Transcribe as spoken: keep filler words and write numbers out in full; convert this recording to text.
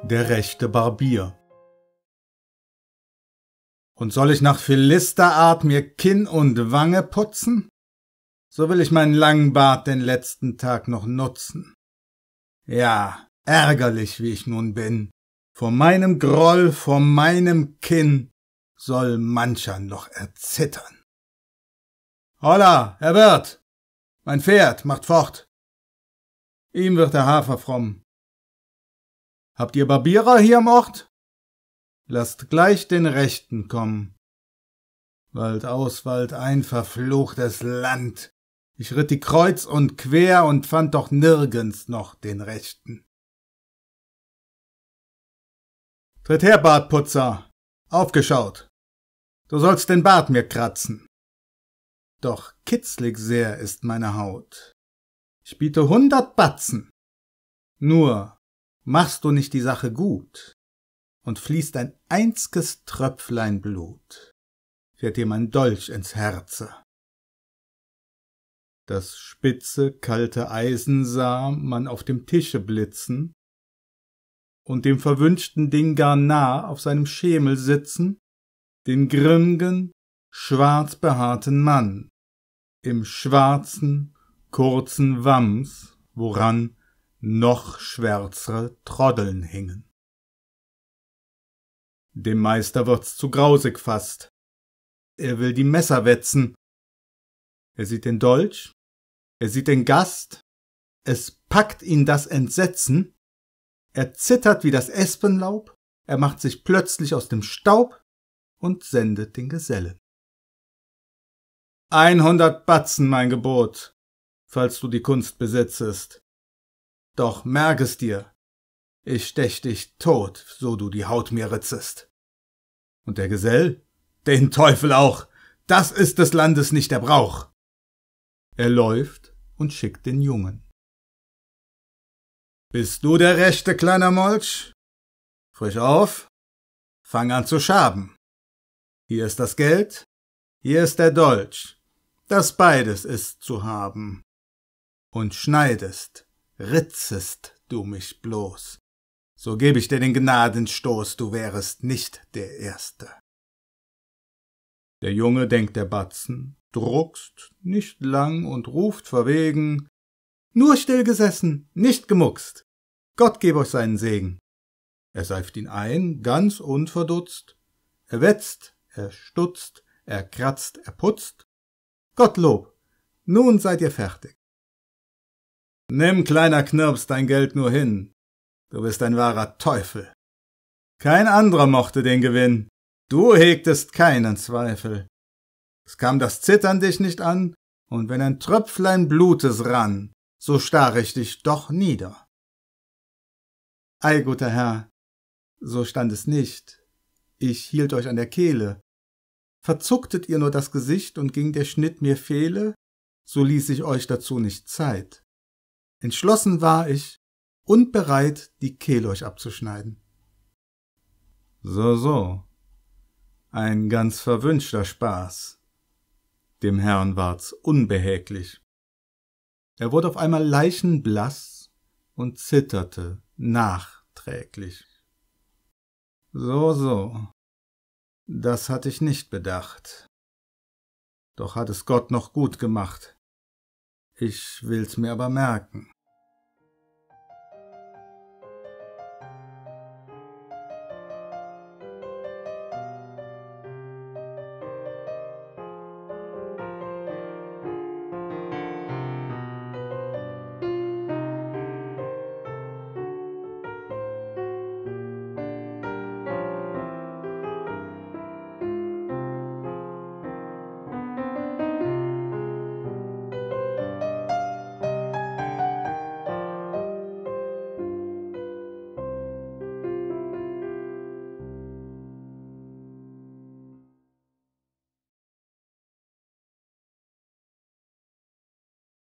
Der rechte Barbier. Und soll ich nach Philisterart mir Kinn und Wange putzen? So will ich meinen langen Bart den letzten Tag noch nutzen. Ja, ärgerlich wie ich nun bin, vor meinem Groll, vor meinem Kinn soll mancher noch erzittern. Holla, Herr Wirt, mein Pferd macht fort. Ihm wird der Hafer fromm. Habt ihr Barbierer hier am Ort? Lasst gleich den Rechten kommen. Wald aus, Wald ein, verfluchtes Land. Ich ritt die kreuz und quer und fand doch nirgends noch den Rechten. Tritt her, Bartputzer, aufgeschaut. Du sollst den Bart mir kratzen. Doch kitzlig sehr ist meine Haut. Ich biete hundert Batzen. Nur machst du nicht die Sache gut und fließt ein einzges Tröpflein Blut, fährt dir mein Dolch ins Herze. Das spitze, kalte Eisen sah man auf dem Tische blitzen und dem verwünschten Ding gar nah auf seinem Schemel sitzen, den grimmgen, schwarz behaarten Mann im schwarzen, kurzen Wams, woran noch schwärzere Troddeln hingen. Dem Meister wird's zu grausig fast. Er will die Messer wetzen. Er sieht den Dolch, er sieht den Gast, es packt ihn das Entsetzen, er zittert wie das Espenlaub, er macht sich plötzlich aus dem Staub und sendet den Gesellen. Einhundert Batzen, mein Gebot, falls du die Kunst besitzest. Doch merk es dir, ich stech dich tot, so du die Haut mir ritzest. Und der Gesell? Den Teufel auch, das ist des Landes nicht der Brauch. Er läuft und schickt den Jungen. Bist du der rechte, kleiner Molch? Frisch auf, fang an zu schaben. Hier ist das Geld, hier ist der Dolch, das beides ist zu haben. Und schneidest, ritzest du mich bloß, so geb ich dir den Gnadenstoß, du wärest nicht der Erste. Der Junge denkt der Batzen, druckst nicht lang und ruft verwegen, nur still gesessen, nicht gemuckst, Gott geb euch seinen Segen. Er seift ihn ein, ganz unverdutzt, er wetzt, er stutzt, er kratzt, er putzt, Gottlob, nun seid ihr fertig. Nimm, kleiner Knirps, dein Geld nur hin, du bist ein wahrer Teufel. Kein anderer mochte den Gewinn, du hegtest keinen Zweifel. Es kam das Zittern dich nicht an, und wenn ein Tröpflein Blutes rann, so starr ich dich doch nieder. Ei, guter Herr, so stand es nicht, ich hielt euch an der Kehle. Verzucktet ihr nur das Gesicht und ging der Schnitt mir fehle, so ließ ich euch dazu nicht Zeit. Entschlossen war ich und bereit, die Kehle euch abzuschneiden. So, so, ein ganz verwünschter Spaß. Dem Herrn ward's unbehäglich. Er wurde auf einmal leichenblaß und zitterte nachträglich. So, so, das hatte ich nicht bedacht. Doch hat es Gott noch gut gemacht. Ich will's mir aber merken.